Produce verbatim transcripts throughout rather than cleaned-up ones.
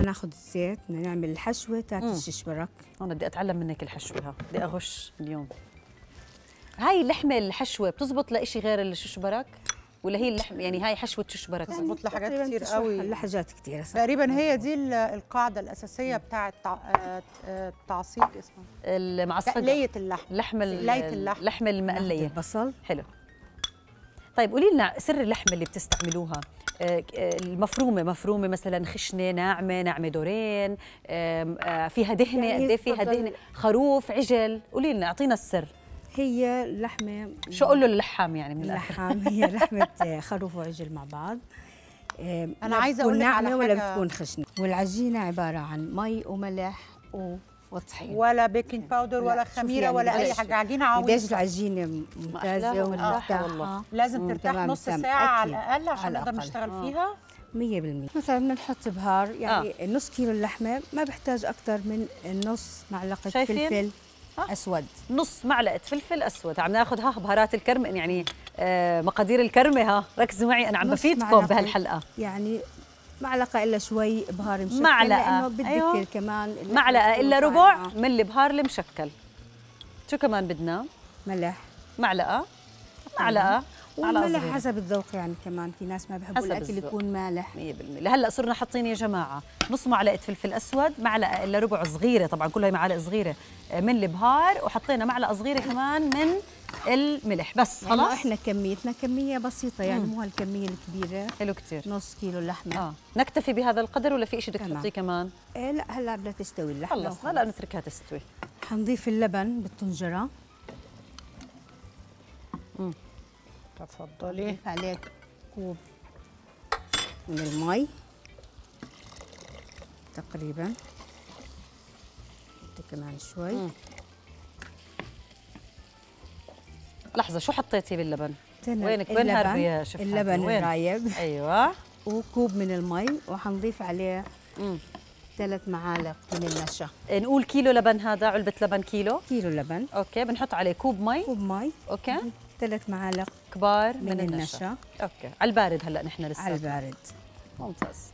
ناخذ الزيت بدنا نعمل الحشوه تاعت الششبرك. انا بدي اتعلم منك الحشوه، ها بدي اغش اليوم. هاي اللحمه الحشوه بتزبط لإشي غير الششبرك ولا هي اللحم يعني هاي حشوه ششبرك؟ يعني بتزبط لحاجات كتير قوي، لحاجات كتير تقريبا. هي دي القاعده الاساسيه بتاعه التعصيب، اسمها المعصفه، تقليه اللحم، لحم تقليه اللحم، اللحمه المقليه، البصل. حلو. طيب قولي لنا سر اللحمه اللي بتستعملوها، المفرومه مفرومه مثلا خشنه ناعمه ناعمه دورين، فيها دهنه يعني قد ايه فيها دهنه، خروف عجل، قولي لنا اعطينا السر. هي اللحمه شو اقول له اللحام يعني من اللحام هي لحمه خروف وعجل مع بعض. انا عايزه اقول لك على حاجه، ولا بتكون خشنه، والعجينه عباره عن مي وملح و وطحين، ولا بيكنج باودر ولا خميره يعني ولا اي حاجه، عجينه عويصه. قديش العجينه ممتازه ومرتاحه والله. لازم ترتاح نص ساعه على الاقل عشان نقدر نشتغل فيها مية بالمية. مثلا بنحط بهار يعني آه. نص كيلو اللحمه ما بحتاج اكثر من نص معلقه شايفين؟ فلفل اسود، نص معلقه فلفل اسود. عم ناخذ ها بهارات الكرمه يعني آه مقادير الكرمه، ها ركزوا معي انا عم بفيدكم بهالحلقه. يعني معلقه الا شوي بهار مشكل، معلقه لانه بتذكر أيوة. كمان معلقه الا ربع من البهار المشكل. شو كمان بدنا؟ ملح معلقه معلقه والملح حسب الذوق يعني. كمان في ناس ما بحبوا الاكل الذوق. يكون مالح مية بالمية. لهلا صرنا حاطين يا جماعه نص معلقه فلفل اسود، معلقه الا ربع صغيره، طبعا كلها معالق صغيره من البهار، وحطينا معلقه صغيره كمان من الملح. بس خلاص احنا كميتنا كميه بسيطه يعني مو هالكميه الكبيره. حلو كثير. نص كيلو لحمه. اه نكتفي بهذا القدر ولا في شيء بدك تحطيه كمان؟ ايه لا هلا بدها تستوي اللحمه. خلص هلا نتركها تستوي. حنضيف اللبن بالطنجره. امم تفضلي. نضيف عليه كوب من المي تقريبا، حطي كمان شوي. مم. لحظة شو حطيتي باللبن؟ وينك وين هربي يا شيف؟ اللبن الرايب. ايوه. وكوب من المي، وحنضيف عليه ثلاث معالق من النشا. نقول كيلو لبن، هذا علبة لبن كيلو؟ كيلو لبن. اوكي بنحط عليه كوب مي. كوب مي. اوكي. ثلاث معالق كبار من, من النشا. النشا. اوكي على البارد هلا نحن لسه. على البارد. ممتاز.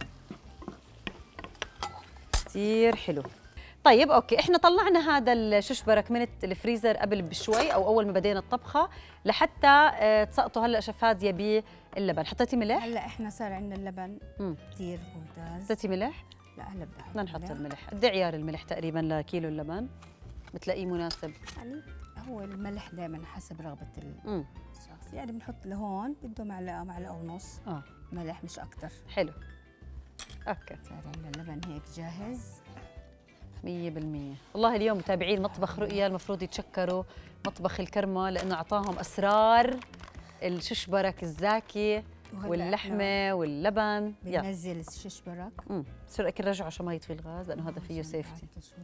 كثير حلو. طيب اوكي احنا طلعنا هذا الششبرك من الفريزر قبل بشوي او اول ما بدينا الطبخه لحتى اه تسقطوا هلا شيف هاديه باللبن. حطيتي ملح؟ هلا احنا صار عندنا اللبن كثير ممتاز. حطيتي ملح؟ لا هلا بدي احط بدنا نحط الملح. قد ايه عيار الملح تقريبا لكيلو اللبن؟ بتلاقيه مناسب؟ يعني هو الملح دائما حسب رغبه الشخص، يعني بنحط لهون بده معلقه معلقه ونص اه ملح مش اكثر. حلو. اوكي صار عندنا اللبن هيك جاهز مية بالمية. والله اليوم متابعين مطبخ رؤيا المفروض يتشكروا مطبخ الكرمة لأنه أعطاهم أسرار الششبرك الزاكي واللحمة واللبن. بننزل الششبرك. امم صير أكل رجعه عشان ما يطفي الغاز لأنه هذا فيه سيفتي.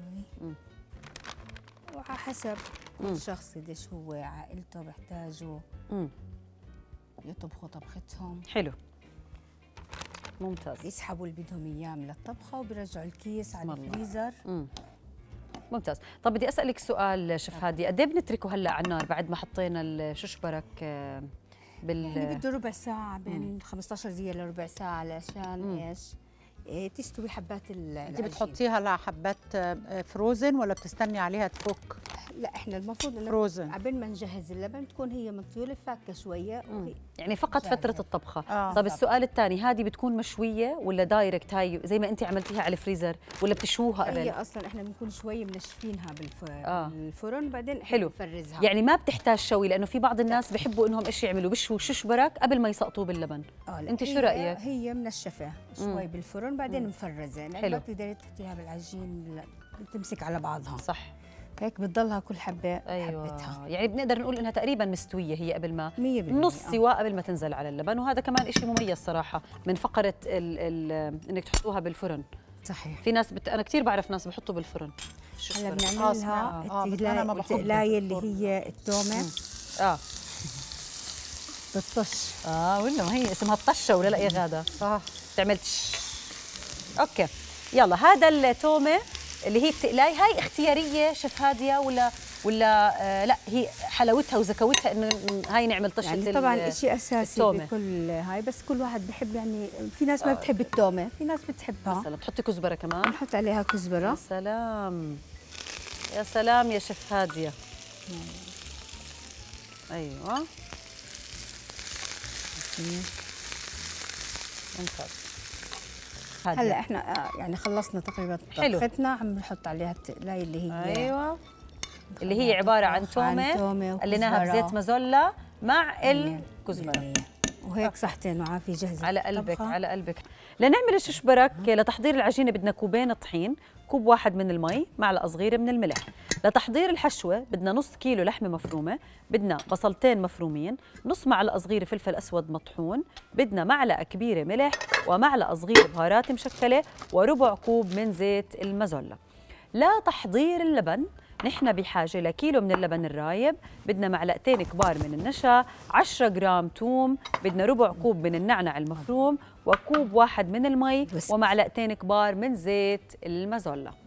وعلى حسب الشخص قديش هو عائلته بيحتاجوا يطبخوا طبختهم. حلو ممتاز. يسحبوا اللي بدهم اياه من الطبخه وبيرجعوا الكيس على الفريزر. امم ممتاز. طب بدي اسالك سؤال شيف هادي، قد ايه بنتركه هلا على النار بعد ما حطينا الششبرك بال يعني بده ربع ساعه، بين خمسطعش دقيقه لربع ساعه علشان ايش؟ إيه تستوي حبات العجين. انت بتحطيها على حبات فروزن ولا بتستني عليها تفك؟ لا احنا المفروض انه فروزن قبل ما نجهز اللبن تكون هي مطيوله فاكه شويه يعني فقط فتره الطبخه. آه. طب السؤال الثاني، هذه بتكون مشويه ولا دايركت هاي زي ما انت عملتيها على الفريزر ولا بتشوها قبل؟ هي اصلا احنا بنكون شوي منشفينها بالفرن آه. بالفرن بعدين حلو نفرزها. يعني ما بتحتاج شوي، لانه في بعض الناس بحبوا انهم ايش يعملوا بشوا ششبرك قبل ما يسقطوه باللبن. آه انت شو رايك؟ هي منشفه شوي مم. بالفرن بعدين مم. مفرزه يعني حلو. ما بتقدري تحطيها بالعجين تمسك على بعضها. صح هيك بتضلها كل حبه أيوة. حبتها. يعني بنقدر نقول انها تقريبا مستويه هي قبل ما مية بالمية. نص سواء قبل ما تنزل على اللبن، وهذا كمان شيء مميز صراحه من فقره ال ال انك تحطوها بالفرن. صحيح. في ناس بت... انا كثير بعرف ناس بحطوا بالفرن. هلا بنعملها التقلايه اللي هي التومه. اه بالطش. اه ولا ما هي اسمها الطشه ولا لا يا غاده؟ صح تعمل تش. اوكي يلا هذا التومه اللي هي التقلاي، هاي اختياريه شيف هاديه ولا ولا آه لا هي حلاوتها وزكوتها انه هاي نعمل طشه يعني طبعا شيء اساسي التومة. بكل هاي، بس كل واحد بحب، يعني في ناس ما بتحب التومه، في ناس بتحبها. مثلا بتحطي كزبره كمان؟ بنحط عليها كزبره. يا سلام يا سلام يا شيف هاديه. ايوه ممتاز. هلا احنا يعني خلصنا تقريبا طبختنا، عم نحط عليها التقلايه اللي هي ايوه اللي هي عباره عن تومه قليناها بزيت مازولا مع الكزبره، وهيك صحتين وعافيه جاهزه. على قلبك على قلبك. لنعمل الششبرك لتحضير العجينه بدنا كوبين طحين، كوب واحد من المي، معلقه صغيره من الملح. لتحضير الحشوه بدنا نص كيلو لحمه مفرومه، بدنا بصلتين مفرومين، نص معلقه صغيره فلفل اسود مطحون، بدنا معلقه كبيره ملح ومعلقه صغيره بهارات مشكله وربع كوب من زيت المازولا. لتحضير اللبن نحن بحاجه لكيلو من اللبن الرايب، بدنا معلقتين كبار من النشا، عشرة جرام ثوم، بدنا ربع كوب من النعنع المفروم، وكوب واحد من المي، ومعلقتين كبار من زيت المازولا.